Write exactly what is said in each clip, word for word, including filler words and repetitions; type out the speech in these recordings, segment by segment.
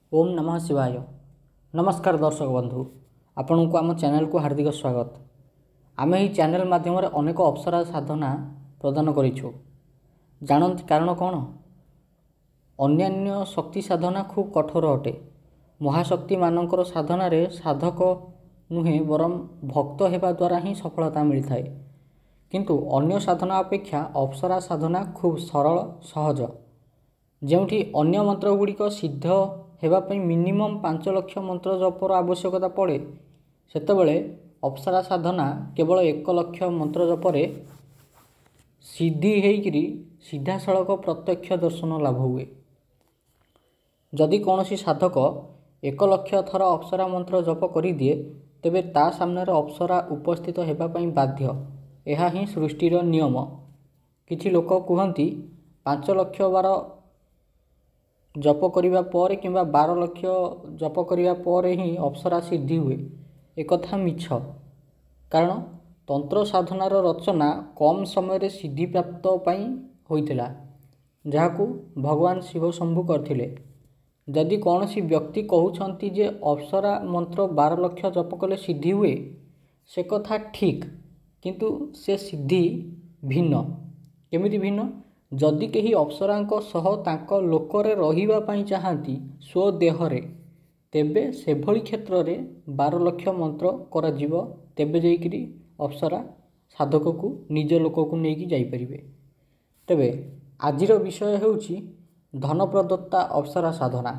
ओम नमः शिवाय। नमस्कार दर्शक बंधु, आपण को आम चैनल को हार्दिक स्वागत। आम ही चैनल माध्यम अनेक अप्सरा साधना प्रदान करूँ। जानते कारण कौन? अन्यान्य शक्ति साधना खूब कठोर अटे। महाशक्ति मानकर साधना रे साधक नुहे बरम भक्त हेबा द्वारा ही सफलता मिलता है। किंतु अन्य साधना अपेक्षा अप्सरा साधना खूब सरल सहज। जेउठी अन्य मंत्र गुड़िक सिद्ध हेबापई मिनिमम पांच लक्ष मंत्र जपर आवश्यकता पड़े, सेतबेले अप्सरा साधना केवल एक लक्ष मंत्र जपरे सिद्धि होइकरी सीधा सड़क प्रत्यक्ष दर्शन लाभ हुए। जदि कौनसी साधक एक लक्ष थर अप्सरा मंत्र जप कर दिए, तेबे ता सामने अप्सरा उपस्थित हेबापई बाध्य। यह ही सृष्टिर नियम। किछि लोक कहती पांच लक्ष बार जप करिबा पर किंबा बार लक्ष जप करिबा पर ही अप्सरा सिद्धि हुए। एक कथा मिछ। कारण तंत्र साधनार रचना कम समय सिद्धि प्राप्त पाई होइतिला, जहाकू भगवान शिव शंभु करथिले। जदि कौनसी व्यक्ति कहउछंती जे अप्सरा मंत्र बार लक्ष जप कले सिद्धि हुए, से कथा ठीक, किंतु से सिद्धि भिन्न। केमिति भिन्न? जदि केही अप्सरांक सह तांको लोकरे रहिबा पई चाहती स्वदेहरे, तेबे सेभଳି क्षेत्र में बार लक्ष मंत्र करा जीव। तेबे जाइकरी अप्सरा साधक को निज लोक को लेकिन जाइपरिबे। तेबे आजिर विषय हेउची धन प्रदत्ता अप्सरा साधना।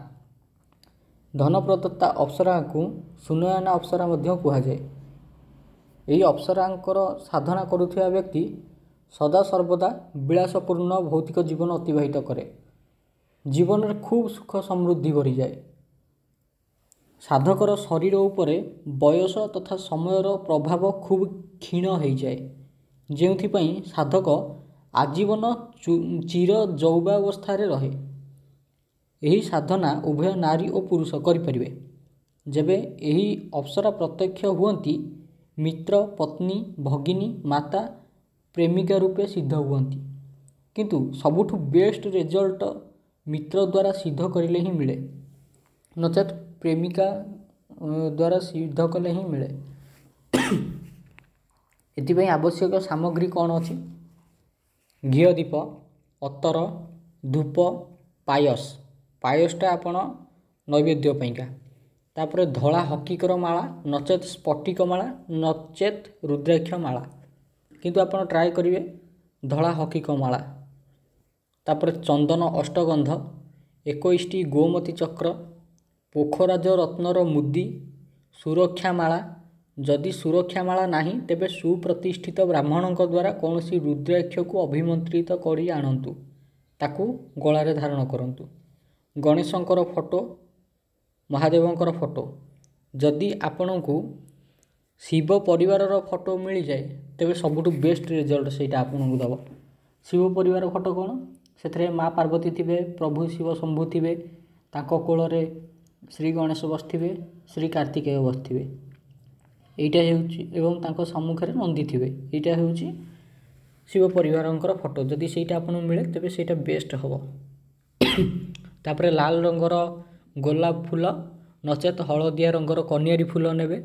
धन प्रदत्ता अप्सरा को सुनयना अप्सरा मध्य कहा जाए। यही अप्सरांकर साधना करुथिया व्यक्ति सदा सर्वदा विलासपूर्ण भौतिक जीवन अतिबाहित करे। जीवन में खूब सुख समृद्धि बढ़ी जाए। साधकर शरीर उपरे बयस तथा समयर प्रभाव खूब क्षीण हो जाए, जेउथिपई साधक आजीवन चिर जौबावस्था रहे। यही साधना उभय नारी और पुरुष करिपरिबे। जेबे यही अप्सरा प्रत्यक्ष हुअंती, मित्र, पत्नी, भगिनी, माता, प्रेमिका रूपे सिद्ध हुअंती। किंतु सबुठु बेस्ट रिजल्ट मित्र द्वारा सिद्ध करिले ही मिले, नचेत प्रेमिका द्वारा सिद्ध कले ही मिले। एथिपई आवश्यक सामग्री कौन अछि? घी दीप, अतर, धूप, पायस। पायसटा आपण नैवेद्य पैका। तापर धला हकीकर माला, नचेत स्फटिक माला, नचेत रुद्राक्ष माला। किंतु आपण ट्राए करिवे धला हकीक माला। तापर चंदन अष्टगंध, इक्कीस गोमती चक्र, पोखराज रत्नर मुदी, सुरक्षा माला। जदि सुरक्षा माला नाही, तेबे सुप्रतिष्ठित ब्राह्मण द्वारा कौन सी रुद्राक्ष को अभिमंत्रित करी आणंतु, ताकू गलारे धारण करंतु। गणेशंकर फोटो, महादेवंकर फोटो। जदि आपण को शिव परिवार फोटो मिल जाए, तेबे सबुठु बेस्ट रिजल्ट सेटा आपन को दब। शिव परिवार फोटो कौन? से माँ पार्वती थिबे, प्रभु शिव शंभु थिबे, ताको कोଳରେ श्री गणेश बसथिबे, श्री कार्तिकेय बसथिबे। एइटा हेउची एवं ताको सम्मुखरे नंदी थिबे। एइटा हेउची शिव परिवारंकर फोटो। जदि सेटा आपन मिले, तेबे सेटा बेस्ट हबो। तापरे लाल रंगर गोलाप फूल, नचेत हलदिया रंगर कनियारी फूल नेबे।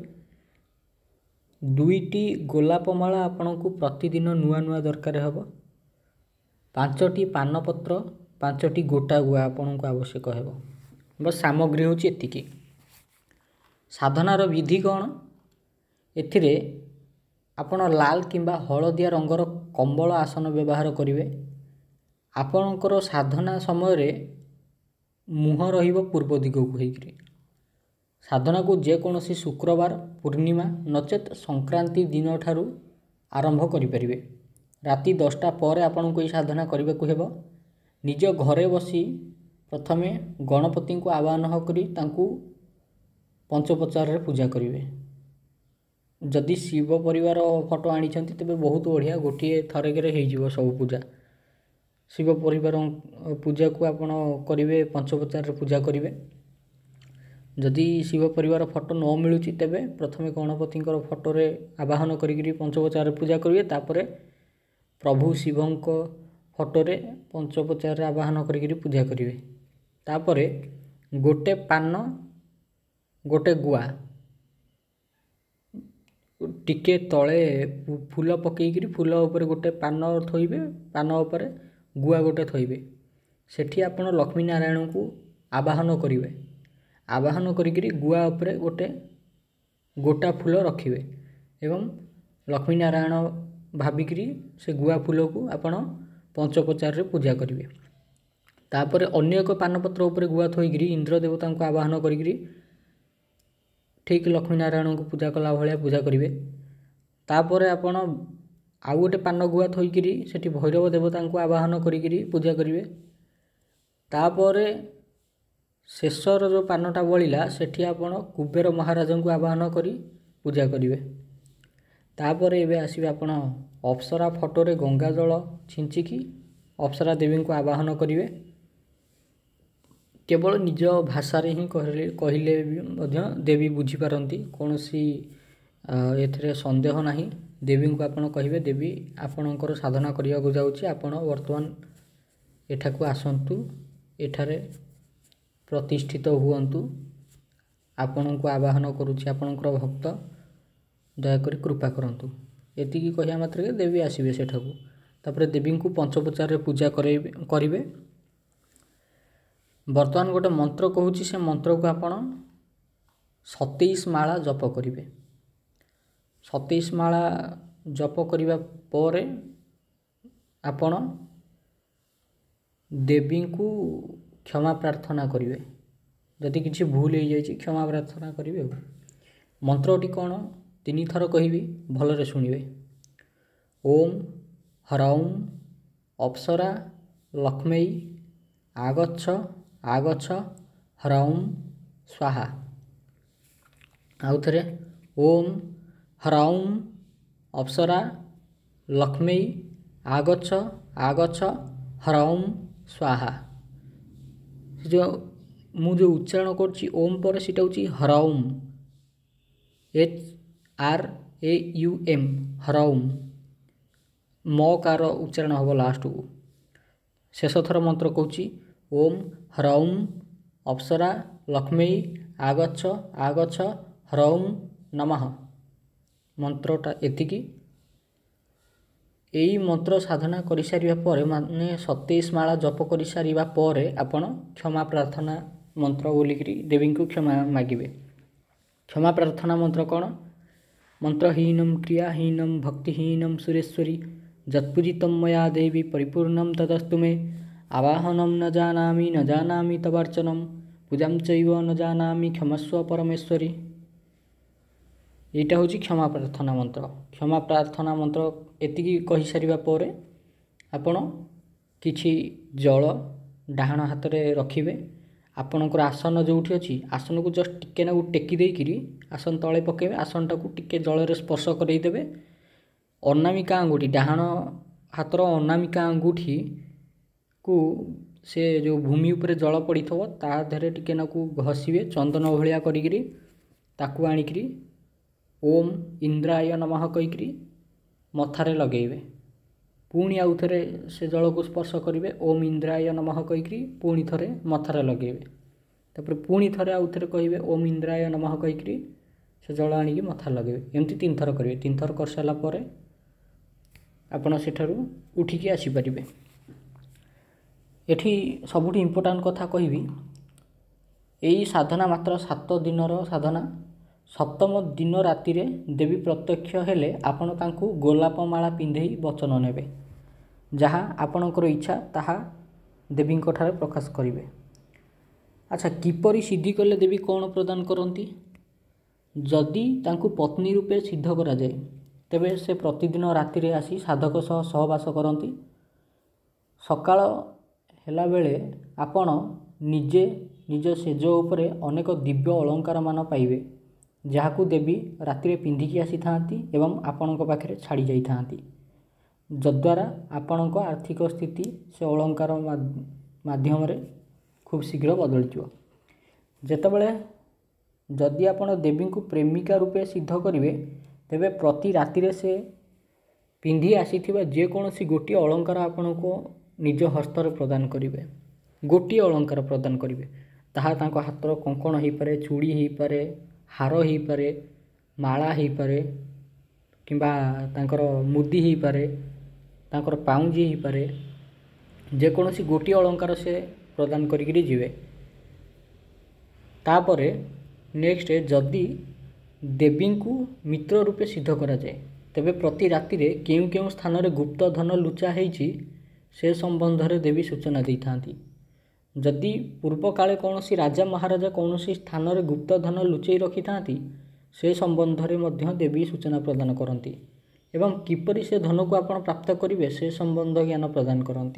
दुईटी गोलाप माला आपण को प्रतिदिन नुआ नुआ दरकार हेब। पांचटी पानपत्र, पांचटी गोटा गुआ आपण को आवश्यक हेब। बस सामग्री होची एतिकी। साधनार विधि कौन? एथिरे आपण लाल किंबा हलदिया रंगर कंबल आसन व्यवहार करिवे। आपणकर साधना समय रे मुह रहिबो पूर्व दिग को हेकरी। साधना को जेकोसी शुक्रवार, पूर्णिमा, नचेत संक्रांति दिन ठारू आरंभ करिपरिबे। राति दसटा पर आपण को साधना करने को हेबो। निज घरे बसी प्रथमे गणपति को आवाहन करी तांकू पंचोपचार रे पूजा करिवे। जदि शिव परिवार फोटो आनी छंती, तेबे बहुत बढ़िया, गोटे थरके हो जिवो सब पूजा। शिव परिवार पूजा को आपण करिवे, पंचोपचार रे पूजा करिवे। जदि शिव परिवार फोटो न मिलुची, तेबे प्रथमे गणपति फोटो रे आवाहन करी पंचोपचार पूजा करिवे। तापरे प्रभु शिवंक फोटो रे पंचोपचार आवाहन करी पूजा करिवे। तापरे गोटे पान गोटे गुआ टिके तले फूल पकईकरी फूल उपर गोटे पान थोइबे पान उपर गुआ गोटे थोइबे सेठी आपण लक्ष्मी नारायण को आवाहन करिवे आवाहन करिकरी गुआ उपरे गोटे गोटा फूल रखिवे एवं लक्ष्मी नारायण भाविकी से गुआ फूल को आपण पंचोपचार रे पूजा करिवे तापर अन्य एक पानपत्र उपर गुआ थोइकरी इंद्र देवता को आवाहन करिकरी ठीक लक्ष्मी नारायण को पूजा कला भाया पूजा करिवे तापर आपण आउ गोटे पान गुआ थोइकरी सेठी भैरव देवता को आवाहन करिकरी पूजा करिवे तापर शेषर जो पानटा बलिला सेठी आपण कुबेर महाराज को आवाहन करी पूजा करिवे तापर एबे आसीबे आपण अप्सरा फोटो गंगा जल छिंचिकी अप्सरा देवी को आवाहन करिवे केवल निज भाषा रे ही कहले कहले भी देवी बुझी पारंती कौन सी एथरे संदेह नहीं देवी को आपण कहिवे देवी आपणकर साधना करिया को जाउची आपण वर्तमान एठाकू आसंतु एठारे प्रतिष्ठित हुअंतु आपण को आवाहन करूची आपणकर भक्त दयाकरी कृपा करंतु एतिकी कहिया मात्र देवी आसीबे सेठाकू तापर देवी को पंचोपचार रे पूजा करेबे करिवे वर्तमान गोटे मंत्र कहूँ से मंत्र को आपण सतैश माला जप करिवे सतैश माला जप करिवा परे आपण देवी को क्षमा प्रार्थना करिवे जदि किसी भूल हो जाए क्षमा प्रार्थना करिवे मंत्रटी कौन तीन थर कहबी भलरे शुणिवे ओम ह्रौं अप्सरा लक्ष्मी आगच्छ आगच्छ ह्रौं स्वाहा आउ थरे ओम ह्रौं अप्सरा लक्ष्मी आगच्छ आगच्छ ह्रौं स्वाहा जो मु जो उच्चारण करछि ओम पर सेटा होछि ह्रौं H R A U M ह्रौं म कार उच्चारण हम लास्ट को शेष थर मंत्र कहूँ ओम ह्रौं अप्सरा लक्ष्मी आगच्छ आगच्छ ह्रौं नमः मंत्रटा एतिकी यही मंत्र साधना कर सारिबा परे माने सतैश माला जप कर सारिबा परे आपण क्षमा प्रार्थना मंत्र बोलिकी देवी को क्षमा मागिबे क्षमा प्रार्थना मंत्र कौन मंत्रहीनम क्रियाहीनम भक्तिहीनम सुरेश्वरी जत्पूजितम मया देवी परिपूर्णम तदस्तु मे आवाहनम न जानामि न जानामि तवार्चनम पूजाम चैव न जानामि क्षमस्व परमेश्वरी यहाँ हूँ क्षमा प्रार्थना मंत्र क्षमा प्रार्थना मंत्र एतिकी कहि सारिबा परे आपण किछि जल डाहाण हाथ रे रखिबे आपणकर आसन जोठी अच्छी आसन को जस्ट टिके ना टेकी देकरी आसन तले पकेबे आसन टाक टिके जल रे स्पर्श करईदेवे अनामिका आंगुठी डाहाण हाथर अनामिका आंगुठी को से जो भूमि उपरे जल पड़ी थो ता देहरे टिके नाकू घसीबे चंदन भलिया करिकरी ताकू आनिकरी ओम इंद्राय नमः कहीकरी मथारे लगेबे पुणी आउ थे से जल को स्पर्श करेंगे ओम इंद्राय नमः कहीकरी पुणी थे मथारे लगेबे तापर पुणी थे आउ थे कहे ओम इंद्राय नमः कहीकरी से जल आणिकी मथारे लगेबे एमती तीन थर करेंगे तीन थर कर सारा पर आपण सेठारु उठिकी आसीपारे एठी सबुठी इम्पोर्टान्ट कथा कहबी यही साधना मात्र सात दिनर साधना सप्तम दिन राति रे देवी प्रत्यक्ष हेले आपण तांकु गोलाप माला पिंधे वचन नेबे जहाँ आपणकर इच्छा ताहा देवी ठारे प्रकाश करिवे। अच्छा किपरि सिद्धि कले देवी कौन प्रदान करती जदि तांकु पत्नी रूपे सिद्ध करा जाए तेबे से प्रतिदिन राति रे आसी साधक सह सहवास करती सकाळ हेला बेले आपण निजे निज सेज उपरे अनेक दिव्य अलंकार मान पाइबे जहाकू देवी राति रे पिंधिकी आसी थांती एवं आपणक पाखरे छाड़ी जाई थांती जद्वारा आपणक आर्थिक स्थिति से अलंकार माध्यम रे खूब शीघ्र बदल जिवो। जेतेबेले जदि आपण देवी को प्रेमिका रूपे सिद्ध करिवे तेबे प्रति राति रे से पिंधि आसीथिबा जे कोनोसी गोटी अलंकार आपणको निज हस्त रे प्रदान करिवे गोटी अलंकार प्रदान करिवे ତାହା ତାଙ୍କ ହାତର କଙ୍କଣ ହୋଇପାରେ, ଚୁଡ଼ି ହୋଇପାରେ, ହାର ହୋଇପାରେ, ମାଳା ହୋଇପାରେ କିମ୍ବା ତାଙ୍କର ମୁଦି ହୋଇପାରେ, ତାଙ୍କର ପାଉଁଜି ହୋଇପାରେ, ଯେକୌଣସି ଗୋଟିଏ ଅଳଙ୍କାର ସେ ପ୍ରଦାନ କରିକିରି ଯିବେ। ତାପରେ ନେକ୍ସଟ ଯଦି ଦେବୀଙ୍କୁ ମିତ୍ର ରୂପେ ସିଦ୍ଧ କରାଯାଏ ତେବେ ପ୍ରତି ରାତିରେ କେଉଁ କେଉଁ ସ୍ଥାନରେ ଗୁପ୍ତ ଧନ ଲୁଚା ହେଇଛି ସେ ସମ୍ବନ୍ଧରେ ଦେବୀ ସୂଚନା ଦେଇଥାନ୍ତି। ଯଦି ପୂର୍ବକାଳେ କୌଣସି ରାଜା ମହାରାଜା କୌଣସି ସ୍ଥାନରେ ଗୁପ୍ତ ଧନ ଲୁଚେଇ ରଖିଥାନ୍ତି ସେ ସମ୍ବନ୍ଧରେ ମଧ୍ୟ ଦେବୀ ସୂଚନା ପ୍ରଦାନ କରନ୍ତି ଏବଂ କିପରି ସେ ଧନକୁ ଆପଣ ପ୍ରାପ୍ତ କରିବେ ସେ ସମ୍ବନ୍ଧ ଜ୍ଞାନ ପ୍ରଦାନ କରନ୍ତି।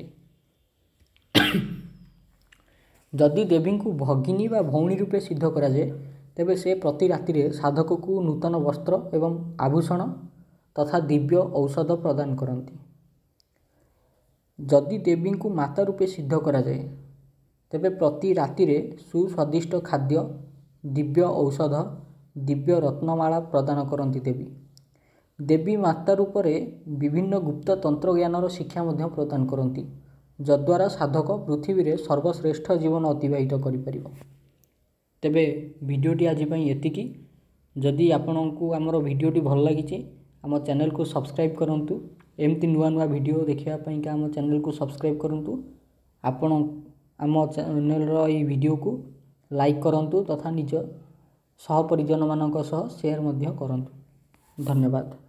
ଯଦି ଦେବୀଙ୍କୁ ଭଗିନୀ ବା ଭଉଣୀ ରୂପେ ସିଦ୍ଧ କରାଯାଏ ତେବେ ସେ ପ୍ରତି ରାତିରେ ସାଧକକୁ ନୂତନ ବସ୍ତ୍ର ଏବଂ ଆଭୂଷଣ ତଥା ଦିବ୍ୟ ଔଷଧ ପ୍ରଦାନ କରନ୍ତି। ଯଦି ଦେବୀଙ୍କୁ ମାତା ରୂପେ ସିଦ୍ଧ କରାଯାଏ ତେବେ ପ୍ରତି ରାତିରେ ସୁସ୍ୱାଦିଷ୍ଟ ଖାଦ୍ୟ, ଦିବ୍ୟ ଔଷଧ, ଦିବ୍ୟ ରତ୍ନମାଳା ପ୍ରଦାନ କରନ୍ତି ଦେବୀ। ଦେବୀ ମାତା ରୂପରେ ବିଭିନ୍ନ ଗୁପ୍ତ ତନ୍ତ୍ର ଜ୍ଞାନର ଶିକ୍ଷା ମଧ୍ୟ ପ୍ରଦାନ କରନ୍ତି ଯଦ୍ୱାରା ସାଧକ ପୃଥିବୀରେ ସର୍ବଶ୍ରେଷ୍ଠ ଜୀବନ ଅତିବାହିତ କରିପାରିବ। ତେବେ ଭିଡ଼ିଓଟି ଆଜି ପାଇଁ ଏତିକି। ଯଦି ଆପଣଙ୍କୁ ଆମର ଭିଡ଼ିଓଟି ଭଲ ଲାଗିଛି ଆମ ଚ୍ୟାନେଲକୁ ସବସ୍କ୍ରାଇବ୍ କରନ୍ତୁ। ଏମିତି ନୂଆ ନୂଆ ଭିଡ଼ିଓ ଦେଖିବା ପାଇଁକା ଆମ ଚ୍ୟାନେଲକୁ ସବସ୍କ୍ରାଇବ୍ କରନ୍ତୁ। ଆପଣ ଆମ ଚ୍ୟାନେଲର ଏହି ଭିଡ଼ିଓକୁ ଲାଇକ୍ କରନ୍ତୁ ତଥା ନିଜ ସହ ପରିଜନମାନଙ୍କ ସହ ସେୟାର ମଧ୍ୟ କରନ୍ତୁ। ଧନ୍ୟବାଦ।